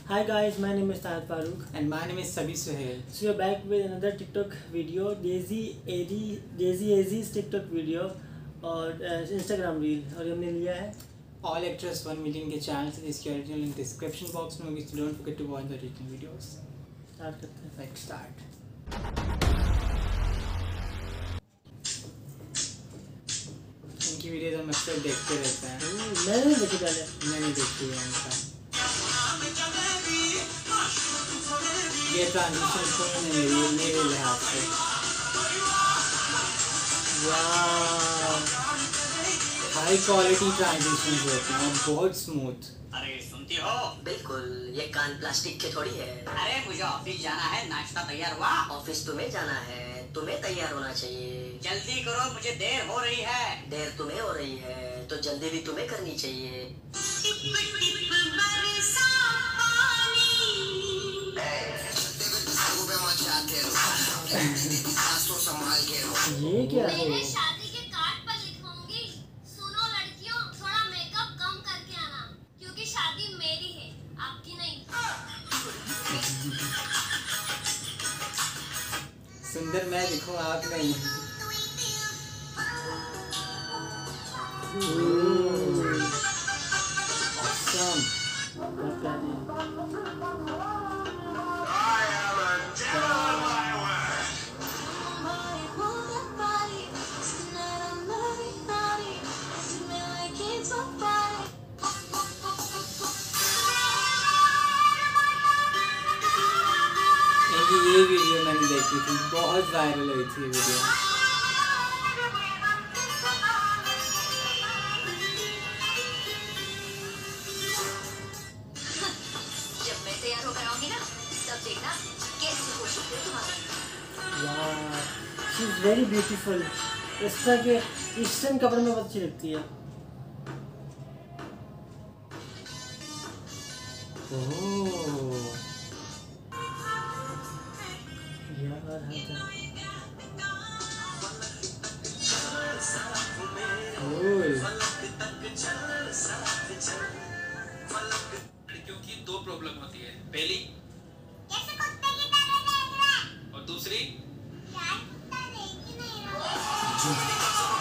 Hi guys, my name is Tahir Farooq. And my name is Sabi Suhail. So we are back with another TikTok video, Daisy Azi's TikTok video और Instagram reel और हमने लिया है All Actress 1 million के channel से, जिसकी original link description box में होगी. So don't forget to watch the original videos. Start करते हैं. Let's start. इनकी वीडियोस हम अक्सर देखते रहते हैं. मैंने नहीं देखी पहले. मैंने देखी है इनका. ये ट्रांजिशन कौन है मेरे लिहाज से. वाह, हाई क्वालिटी ट्रांजिशन होते हैं और बहुत स्मूथ. अरे सुनती हो? बिल्कुल, ये कान प्लास्टिक के थोड़ी है. अरे मुझे ऑफिस जाना है, नाश्ता तैयार हुआ? ऑफिस तुम्हें जाना है, तुम्हें तैयार होना चाहिए. जल्दी करो, मुझे देर हो रही है. देर तुम्हें हो रही है तो जल्दी भी तुम्हें करनी चाहिए. ये क्या है? शादी के कार्ड पर लिखूंगी, सुनो लड़कियों, थोड़ा मेकअप कम करके आना, क्योंकि शादी मेरी है, आपकी नहीं. सुंदर मैं दिखूं, आप नहीं. Awesome. बहुत प्यारी. इनकी ये वीडियो मैंने देखी थी, बहुत वायरल हुई थी वीडियो. जब मैं तैयार होकर आऊंगी ना, तब देखना कैसी खुशी है तुम्हारी. वाह, शी इज वेरी ब्यूटीफुल. इस तरह के ईस्टर्न कपड़े में बहुत अच्छी लगती है. ओह यार लड़कियों की दो प्रॉब्लम होती है. पहली कैसे कुत्ते की तरह देख रहा है? और दूसरी यार कुत्ता देख ही नहीं रहा.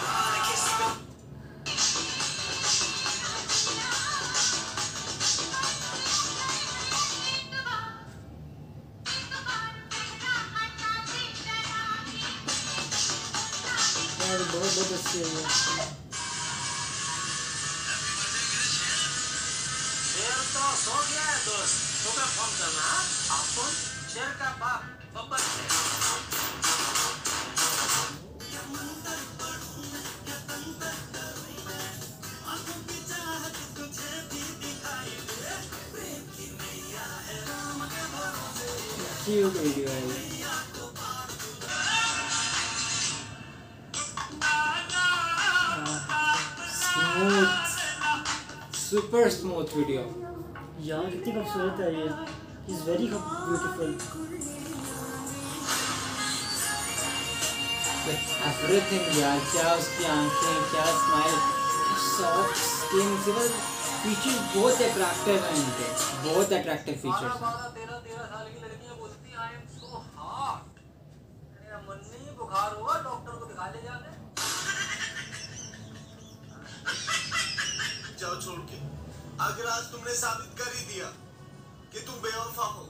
बहुत अच्छी है ये. शेर तो सो गया है दोस्त. तुम्हें फोन करना. आप कौन? शेर का बाप बब्बर शेर. क्यूट वीडियो है ये. Smooth, super smooth video. यार कितनी खूबसूरत है ये. Is very beautiful. एवरीथिंग यार, क्या उसकी आंखें, क्या स्माइल, सॉफ्ट स्किन, सिर्फ फीचर्स बहुत अट्रैक्टिव हैं इनके, बहुत अट्रैक्टिव फीचर्स हैं. 13 साल की लड़कियां बोलती हैं आई एम सो हॉट. अरे मन्नी बुखार हुआ, डॉक्टर को दिखा ले जाके. जाओ छोड़ के. अगर आज तुमने साबित कर ही दिया कि तुम बेवफा हो.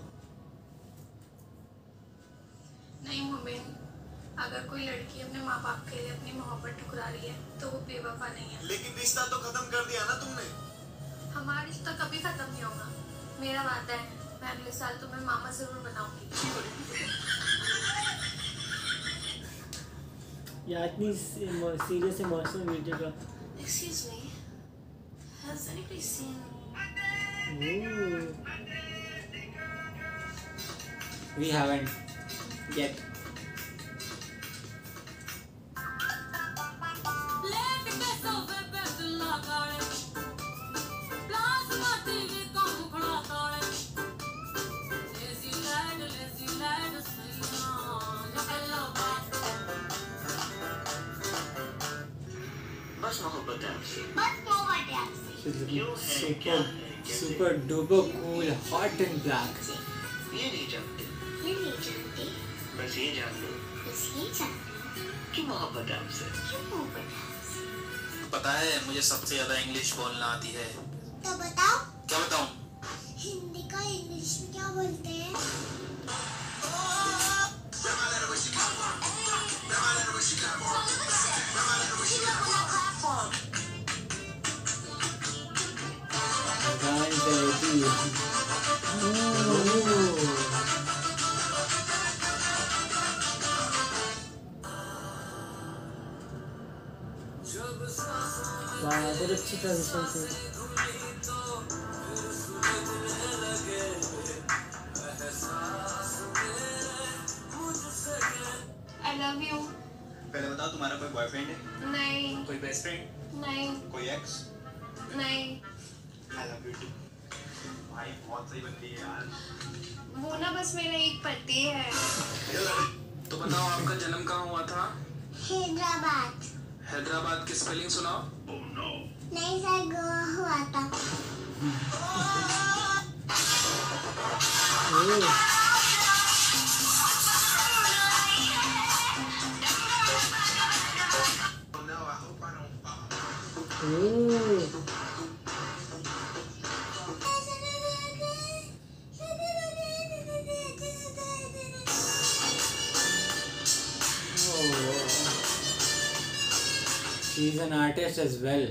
नहीं मोमिन, अगर कोई लड़की अपने माँ बाप के लिए अपनी मोहब्बत ठुकरा रही है तो वो बेवफा नहीं है. लेकिन रिश्ता तो खत्म कर दिया ना तुमने. हमारा रिश्ता कभी खत्म नहीं होगा. मेरा वादा है, मैं अगले साल तुम्हें मामा जरूर बनाऊंगी. यार इतनी सीरियस इमोशनल वीडियो का. Excuse me, has anybody seen? We haven't yet. बस मोहब्बत है. बस मोहब्बत है आपसे. She's looking क्यों है, so क्या cool. है? Super duper cool hot and black. ये नहीं जानते, मैं नहीं जानती, बस ये जान लो बस ये जानती कि मोहब्बत है आपसे। क्यों मोहब्बत है आपसे। पता है मुझे सबसे ज्यादा इंग्लिश बोलना आती है। तो बताओ क्या बताऊं? हिंदी का इंग्लिश में क्या बोलते हैं? वाह बहुत अच्छी ट्रांजिशन थी। I love you. पहले बताओ तुम्हारा कोई बॉयफ्रेंड है? नहीं कोई बेस्ट फ्रेंड? नहीं कोई एक्स? नहीं, आई लव यू टू। भाई बहुत सही बंदी है यार। वो ना बस मेरा एक पति है। तो बताओ आपका जन्म कहाँ हुआ था? हैदराबाद। हैदराबाद की स्पेलिंग सुनाओ। नहीं सर, गोवा हुआ था। She is an artist as well.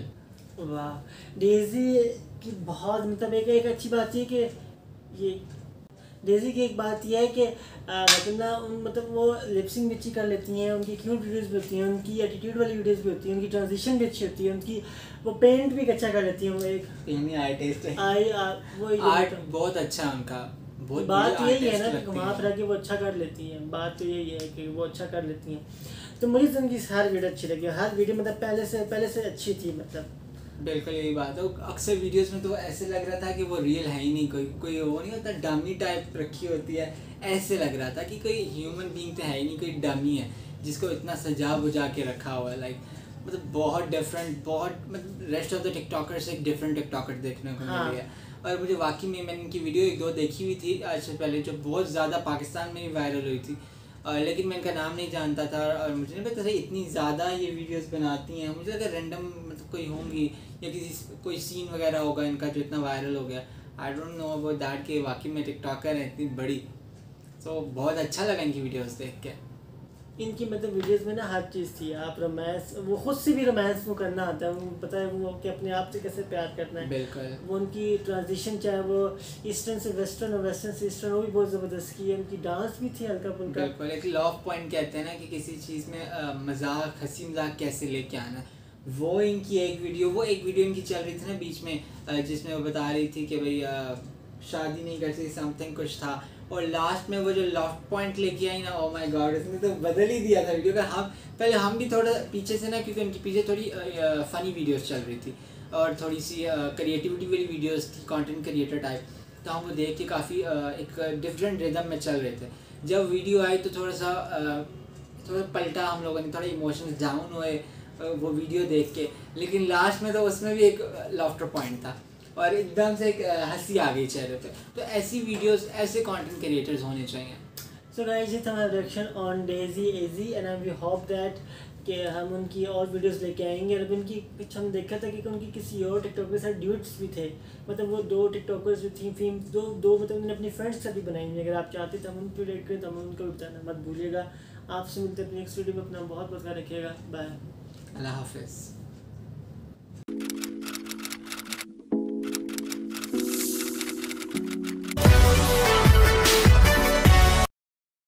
वाह डेजी की बहुत मतलब एक अच्छी बात ये कि ये डेजी की एक बात यह है कि मतलब ना मतलब वो लिपसिंग भी अच्छी कर लेती हैं, उनकी क्यूट वीडियोस भी होती हैं, उनकी एटीट्यूड वाली वीडियोस भी होती हैं, उनकी ट्रांजिशन भी अच्छी होती है, उनकी वो पेंट भी अच्छा कर लेती हैं। वो एक पेनी आर्टिस्ट है। वो आर्ट बहुत अच्छा है उनका। बहुत बात यही है ना artist कि लगती घुमा है। फिरा के वो अच्छा कर लेती हैं। बात तो यही है कि वो अच्छा कर लेती हैं। तो मुझे तो उनकी हर वीडियो अच्छी लगी, हर वीडियो मतलब पहले से अच्छी थी। मतलब बिल्कुल यही बात है। अक्सर वीडियोस में तो ऐसे लग रहा था कि वो रियल है ही नहीं, कोई वो नहीं होता डमी टाइप रखी होती है, ऐसे लग रहा था कि कोई ह्यूमन बीइंग तो है ही नहीं, कोई डमी है जिसको इतना सजा बुझा के रखा हुआ है। लाइक मतलब बहुत डिफरेंट, बहुत मतलब रेस्ट ऑफ द टिकटॉकर से एक डिफरेंट टिकटॉकर देखने को मिल गया। और मुझे वाकई में मैंने इनकी वीडियो एक दो देखी हुई थी आज से पहले, जो बहुत ज़्यादा पाकिस्तान में ही वायरल हुई थी, लेकिन मैं इनका नाम नहीं जानता था और मुझे नहीं पता था इतनी ज़्यादा ये वीडियोस बनाती हैं। मुझे लगा रैंडम मतलब कोई होंगी या कोई सीन वगैरह होगा इनका जो इतना वायरल हो गया। I don't know about that कि वाकई में टिकटॉकर है इतनी बड़ी। तो बहुत अच्छा लगा इनकी वीडियोस देख के। इनकी मतलब वीडियोस में ना हर चीज़ थी। आप रोमांस, वो खुद से भी रोमांस वो करना आता है, वो पता है वो कि अपने आप से कैसे प्यार करना है। बिल्कुल। वो उनकी ट्रांजिशन चाहे वो ईस्टर्न से वेस्टर्न और वेस्टर्न से ईस्टर्न, वो भी बहुत ज़बरदस्त की है। उनकी डांस भी थी हल्का फुल्का। बिल्कुल एक लव पॉइंट कहते हैं ना कि किसी चीज़ में मजाक हंसी मजाक कैसे लेके आना है। वो इनकी एक वीडियो इनकी चल रही थी ना बीच में, जिसमें वो बता रही थी कि भाई शादी नहीं कर सकती, समथिंग कुछ था, और लास्ट में वो जो लव पॉइंट लेके आई ना, ओ माय गॉड, उसने तो बदल ही दिया था वीडियो का। हम भी थोड़ा पीछे से ना, क्योंकि उनके पीछे थोड़ी फ़नी वीडियोस चल रही थी और थोड़ी सी क्रिएटिविटी वाली वीडियोस थी, कंटेंट क्रिएटर टाइप। तो हम वो देख के काफ़ी एक डिफरेंट रिदम में चल रहे थे। जब वीडियो आई तो थोड़ा पलटा, हम लोगों ने थोड़ा इमोशंस डाउन हुए वो वीडियो देख के, लेकिन लास्ट में तो उसमें भी एक लाफ्टर पॉइंट था और एकदम से एक हंसी आ गई चेहरे पे। तो ऐसी वीडियोस, ऐसे कंटेंट क्रिएटर्स होने चाहिए। सो गाइस, ये था हमारा reaction on Daisy A G and we hope that कि हम उनकी और वीडियोस लेके आएंगे। और उनकी कुछ हम देखा था कि उनकी किसी और टिकटॉक के साथ ड्यूट्स भी थे, मतलब वो 2 टिकटॉकर्स जो थी फीम दो मतलब उन्होंने अपनी फ्रेंड्स के साथ भी बनाई हुई। अगर आप चाहते तो हम उन पर रिलेट करें तो हम उनको बताना मत भूलिएगा। आपसे मिलते अपनी नेक्स्ट वीडियो में। अपना बहुत ख्याल रखिएगा। बाय। अल्लाह हाफिज़।